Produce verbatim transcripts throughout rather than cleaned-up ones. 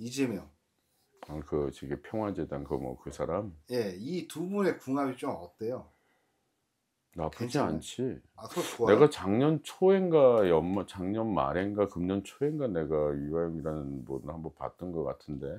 이재명. 아, 그 저기 평화재단 그 뭐 그 사람. 예, 이 두 분의 궁합이 좀 어때요? 나쁘지 괜찮아요? 않지. 아, 그거 좋아요? 내가 작년 초인가 연말 작년 말인가 금년 초인가 내가 이화영이라는 분을 한번 봤던 것 같은데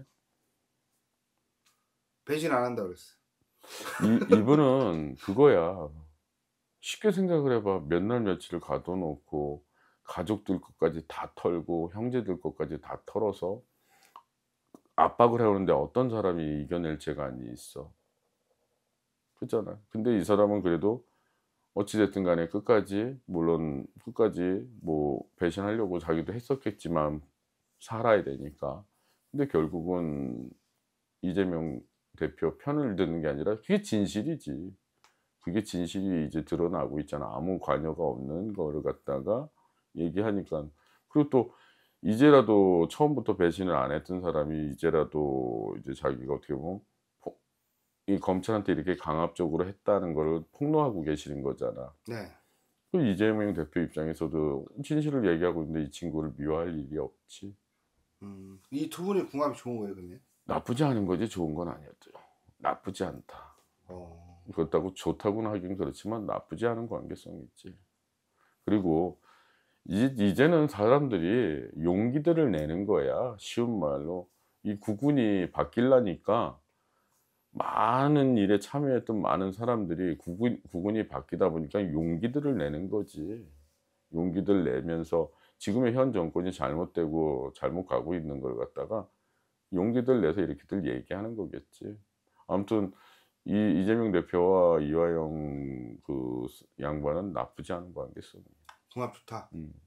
배신 안 한다 그랬어. 이 이분은 그거야. 쉽게 생각을 해봐. 몇 날 며칠을 가둬놓고 가족들 것까지 다 털고 형제들 것까지 다 털어서 압박을 해오는데 어떤 사람이 이겨낼 재간이 있어. 그렇잖아. 근데 이 사람은 그래도 어찌됐든 간에 끝까지 물론 끝까지 뭐 배신하려고 자기도 했었겠지만 살아야 되니까. 근데 결국은 이재명 대표 편을 드는 게 아니라 그게 진실이지. 그게 진실이 이제 드러나고 있잖아. 아무 관여가 없는 거를 갖다가 얘기하니까. 그리고 또 이제라도 처음부터 배신을 안 했던 사람이 이제라도 이제 자기가 어떻게 보면 포- 이 검찰한테 이렇게 강압적으로 했다는 거를 폭로하고 계시는 거잖아. 네. 그 이재명 대표 입장에서도 진실을 얘기하고 있는데 이 친구를 미워할 일이 없지. 음, 이 두 분의 궁합이 좋은 거예요, 그러면? 나쁘지 않은 거지 좋은 건 아니었죠. 나쁘지 않다. 어, 그렇다고 좋다고는 하긴 그렇지만 나쁘지 않은 관계성이 있지. 그리고 이- 이제는 사람들이 용기들을 내는 거야. 쉬운 말로. 이 국군이 바뀌려니까 많은 일에 참여했던 많은 사람들이 국군, 국군이 바뀌다 보니까 용기들을 내는 거지. 용기들 내면서 지금의 현 정권이 잘못되고 잘못 가고 있는 걸 갖다가 용기들 내서 이렇게들 얘기하는 거겠지. 아무튼 이 이재명 대표와 이화영 그 양반은 나쁘지 않은 관계성. 궁합 좋다. 음.